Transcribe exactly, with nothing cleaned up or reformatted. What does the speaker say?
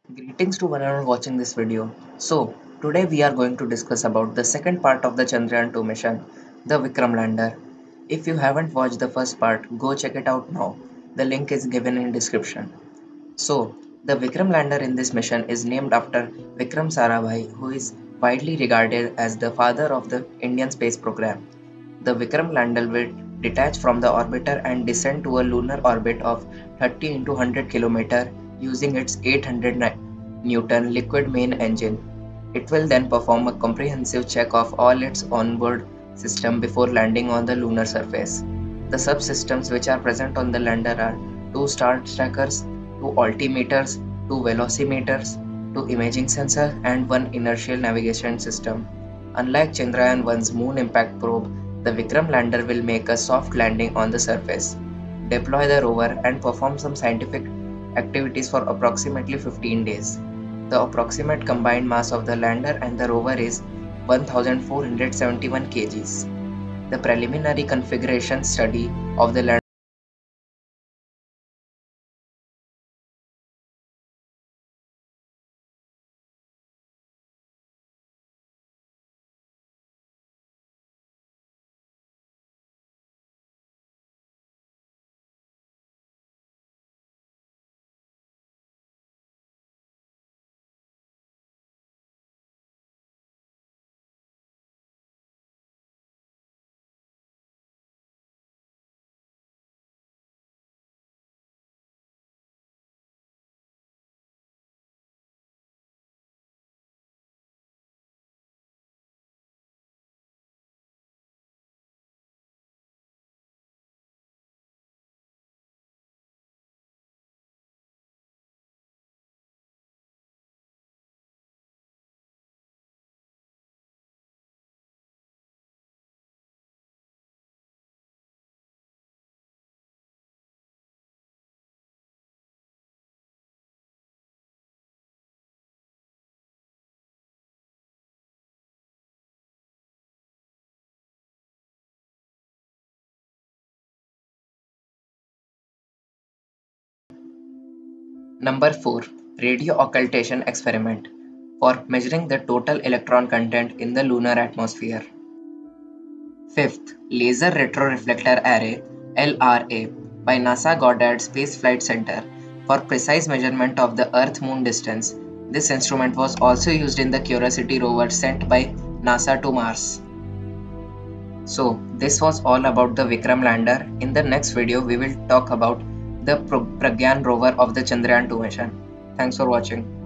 Greetings to everyone watching this video. So, today we are going to discuss about the second part of the Chandrayaan two mission, the Vikram Lander. If you haven't watched the first part, go check it out now. The link is given in description. So, the Vikram Lander in this mission is named after Vikram Sarabhai, who is widely regarded as the father of the Indian space program. The Vikram lander will detach from the orbiter and descend to a lunar orbit of thirty into one hundred kilometers using its eight hundred Newton liquid main engine. It will then perform a comprehensive check of all its onboard system before landing on the lunar surface. The subsystems which are present on the lander are two star trackers, two altimeters, two velocimeters, two imaging sensors, and one inertial navigation system. Unlike Chandrayaan one's moon impact probe, the Vikram lander will make a soft landing on the surface, deploy the rover, and perform some scientific activities for approximately fifteen days. The approximate combined mass of the lander and the rover is one thousand four hundred seventy-one kilograms. The preliminary configuration study of the lander. Number four. Radio occultation experiment for measuring the total electron content in the lunar atmosphere. Fifth. Laser Retroreflector Array L R A by NASA Goddard Space Flight Center for precise measurement of the Earth-Moon distance. This instrument was also used in the Curiosity rover sent by NASA to Mars. So, this was all about the Vikram lander. In the next video, we will talk about the Pragyan rover of the Chandrayaan two mission. Thanks for watching.